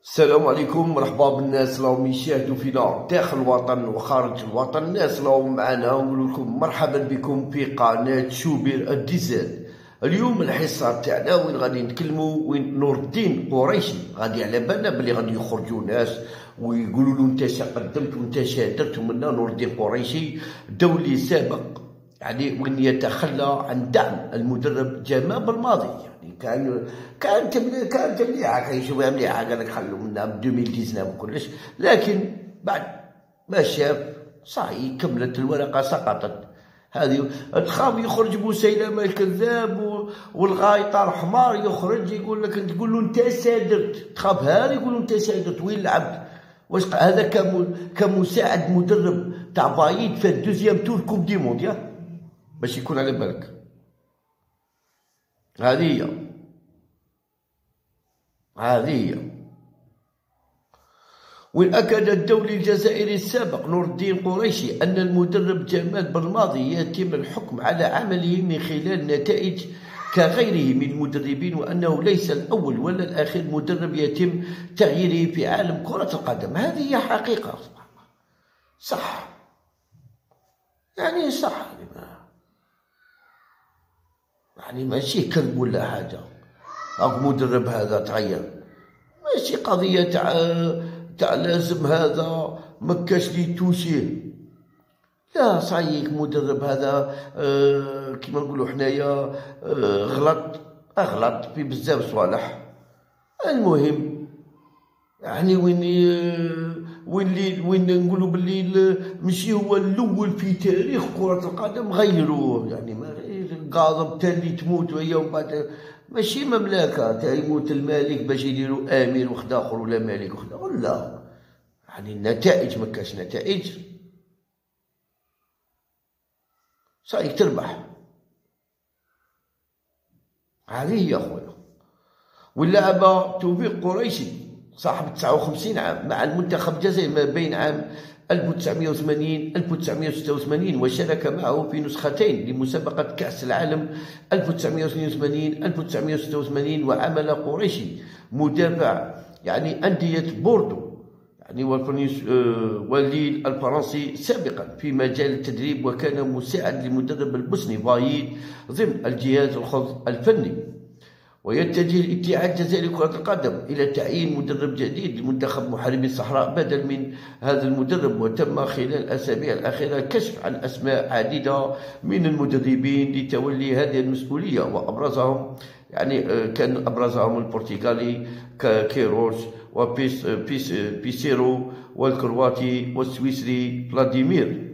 السلام عليكم، مرحبا بالناس راهم يشاهدوا فينا داخل الوطن وخارج الوطن. الناس راهم معنا ونقول لكم مرحبا بكم في قناة شوبير الديزل. اليوم الحصة تاعنا وين غادي نتكلموا وين نور الدين قريشي غادي على بالنا بلي غادي يخرجوا ناس ويقولوا له انت شا قدمت وانت شا درت. ومنا نور الدين قريشي دولي سابق يعني وين يتخلى عن دعم المدرب جمال بالماضي. يعني كانت مليحه، كيشوفها مليحه، قال لك خلوا منها ب 2019 وكلش، لكن بعد ما شاف صاي كملت الورقه سقطت. هذه تخاف يخرج بوسيلمه الكذاب والغايطه الحمار يخرج يقول لك تقول له انت سادرت، تخاف هذا يقول له انت سادرت وين لعبت؟ واش هذا كمساعد مدرب تاع بايد في الدوزيام تور كوب دي مونديال باش يكون على بالك. هذه هي وين أكد الدولي الجزائري السابق نور الدين قريشي أن المدرب جمال بالماضي يتم الحكم على عمله من خلال نتائج كغيره من المدربين، وأنه ليس الأول ولا الأخير مدرب يتم تغييره في عالم كرة القدم. هذه هي حقيقة، صح يعني صح، يعني ماشي كذب ولا حاجة. المدرب هذا تغير، ماشي قضية تاع لازم هذا مكاش لي توشيه، لا صحيح مدرب هذا كيما نقولوا حنايا اغلط في بزاف صوالح. المهم يعني وين نقولوا باللي ماشي هو الاول في تاريخ كرة القدم غيروه، يعني ما غاضب تالي تموت وهي ومن بعد ماشي مملكة تا يموت الملك باش يديروا امير وخد اخر ولا ملك وخد اخر، لا يعني النتائج مكاش نتائج صايك تربح. هذه هي خويا. واللاعب توفيق قريشي صاحب 59 عام مع المنتخب الجزائري ما بين عام 1980 1986، وشارك معه في نسختين لمسابقة كأس العالم 1982 1986. وعمل قريشي مدافع يعني أندية بوردو يعني والليل الفرنسي سابقا في مجال التدريب، وكان مساعد لمدرب البوسني بايد ضمن الجهاز الخاص الفني. ويتجه الاتحاد الجزائري لكرة القدم إلى تعيين مدرب جديد لمنتخب محاربي الصحراء بدل من هذا المدرب، وتم خلال الأسابيع الأخيرة كشف عن أسماء عديدة من المدربين لتولي هذه المسؤولية، وأبرزهم يعني كان أبرزهم البرتغالي كيروش وبيسيرو والكرواتي والسويسري فلاديمير.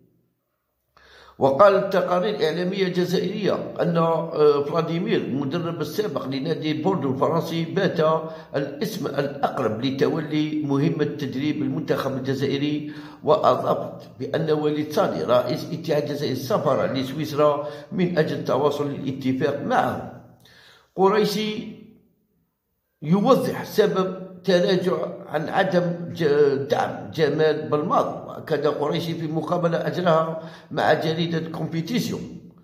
وقال التقارير الإعلامية الجزائرية أن فلاديمير المدرب السابق لنادي بوردو الفرنسي بات الاسم الأقرب لتولي مهمة تدريب المنتخب الجزائري. وأضافت بأن وليد صالح رئيس اتحاد الجزائر سافر لسويسرا من أجل تواصل الاتفاق معه. قريشي يوضح سبب تراجع عن عدم دعم جمال بالماضي. وأكد قريشي في مقابلة أجراها مع جريدة كومبيتيسيون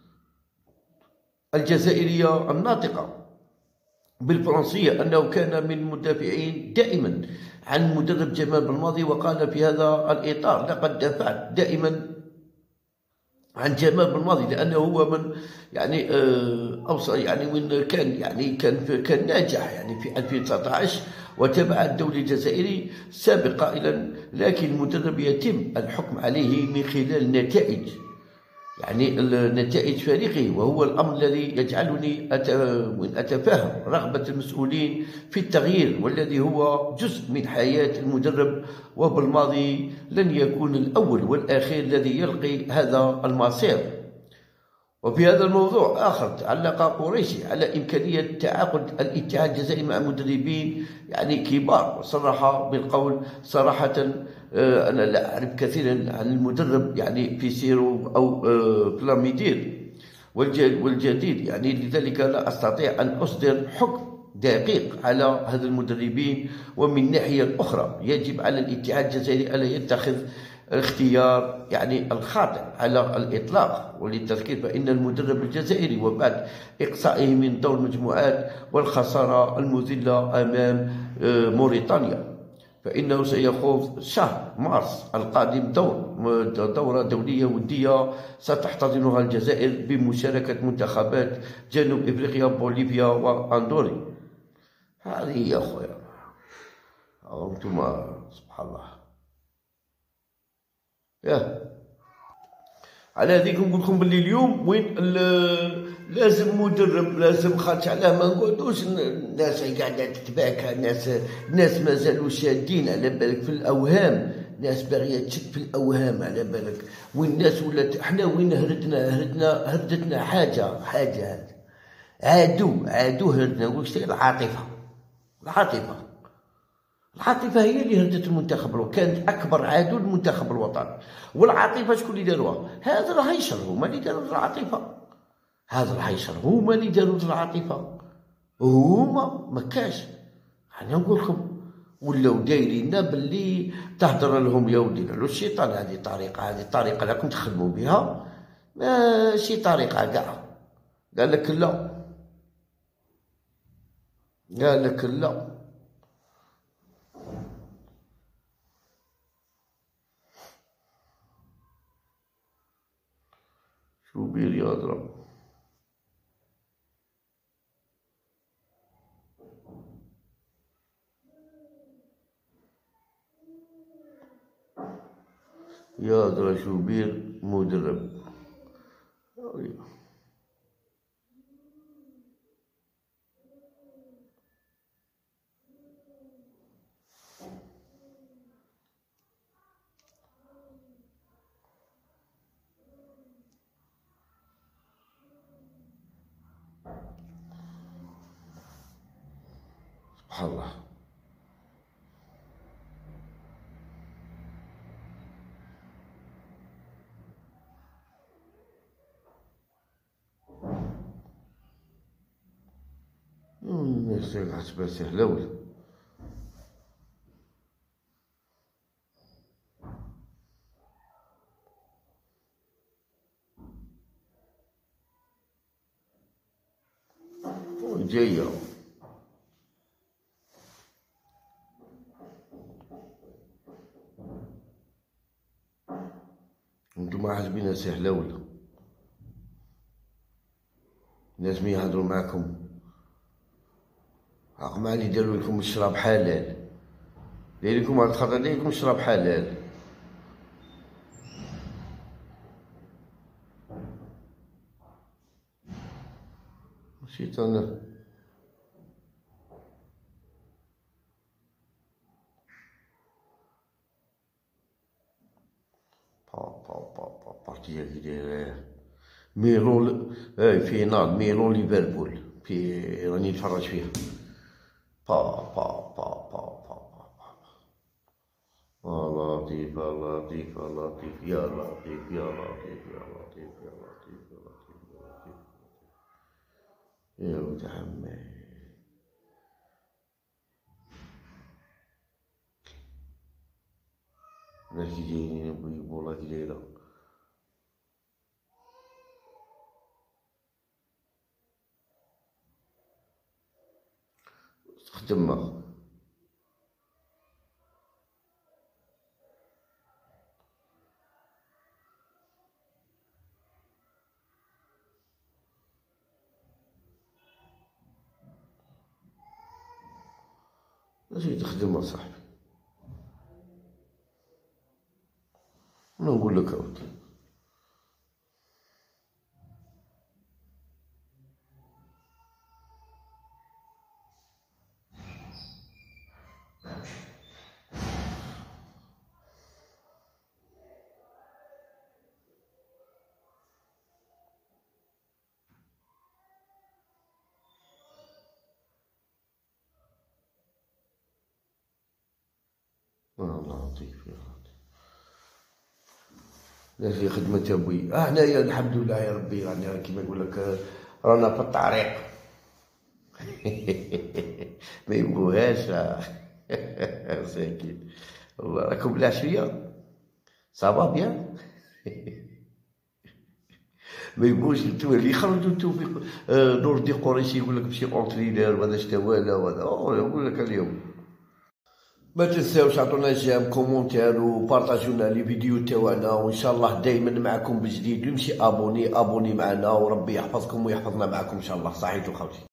الجزائرية الناطقة بالفرنسية أنه كان من المدافعين دائما عن مدرب جمال بالماضي، وقال في هذا الإطار لقد دافعت دائما عن جمال بالماضي لأنه هو من يعني أوصل يعني وين كان ناجح يعني في 2019 وتبع الدولي الجزائري سابق قائلا، لكن المدرب يتم الحكم عليه من خلال نتائج يعني نتائج فريقه، وهو الأمر الذي يجعلني أتفهم رغبة المسؤولين في التغيير والذي هو جزء من حياة المدرب، وبالماضي لن يكون الأول والأخير الذي يلقي هذا المصير. وفي هذا الموضوع آخر تعلق قريشي على إمكانية تعاقد الاتحاد الجزائري مع مدربين يعني كبار، وصرح بالقول صراحة أنا لا أعرف كثيرا عن المدرب يعني بيسيرو أو فلاميدير والجديد يعني، لذلك لا أستطيع أن أصدر حكم دقيق على هذا المدربين. ومن الناحية الأخرى يجب على الاتحاد الجزائري ألا يتخذ الاختيار يعني الخاطئ على الإطلاق. وللتذكير فإن المدرب الجزائري وبعد إقصائه من دور المجموعات والخسارة المذلة أمام موريتانيا، فإنه سيخوض شهر مارس القادم دورة دولية ودية ستحتضنها الجزائر بمشاركة منتخبات جنوب إفريقيا بوليفيا وأندوري. هذه يا خويا أنتم سبحان الله. على هذيك نقول لكم باللي اليوم وين لازم مدرب، لازم خاطش علاه ما نقعدوش الناس قاعده تتباكى، ناس مازالوا شادين على بالك في الاوهام، ناس باغيه تشد في الاوهام على بالك. وين الناس ولات احنا وين هردتنا حاجه هذه عادوا هردنا. واش هي العاطفة هي اللي هردت المنتخب، كانت أكبر عدو المنتخب الوطني. والعاطفة شكون اللي داروها؟ هذا الهيشر هما اللي داروا العاطفة، هما مكاش. أنا نقول لكم ولاو دايريننا باللي تهضر لهم يا ودي قالوا الشيطان. هذه طريقة راكم تخدموا بها، ماشي طريقة كاع. قال لك لا شوبير يضرب. شوبير مدرب. سبحان الله. الناس حسبها سهلة ولا جاية. انتم حاسبينها سهلة ولا الناس مي يهضروا معاكم عقب ما اللي داروا لكم الشراب حلال، دايرينكم هاد الخطر دايرينكم الشراب حلال. الشيطان بارتيا كي دايره ميلون فينال ميلون ليفربول في راني نتفرج فيها. لطيف لطيف لطيف يا لطيف يا لطيف يا لطيف يا لطيف يا لطيف يا لطيف يا ولد عمي. الناس كي جايين والله كي دايرة تخدم ماشي تخدم أصاحبي. أنا نقول لك أودي لطيف يا لطيف. لا في خدمة يا بوي. هنايا الحمد لله يا ربي، يعني كيما نقول لك رانا في الطريق. ما يبغوهاش ساكن والله. راكم بالعشية صافا بيان. ما يبغوش اللي يخرجوا توفيق نور الدين قريشي يقول لك ماشي اونترينور وهذا شتوالا وهذا يقول لك اليوم. ما تنساوش عطونا جيم كومونتير وبارطاجيو لنا لي فيديو تاعنا، وان شاء الله دائما معكم بجديد. يمشي ابوني معنا، وربي يحفظكم ويحفظنا معكم ان شاء الله. صحيتو خوتي.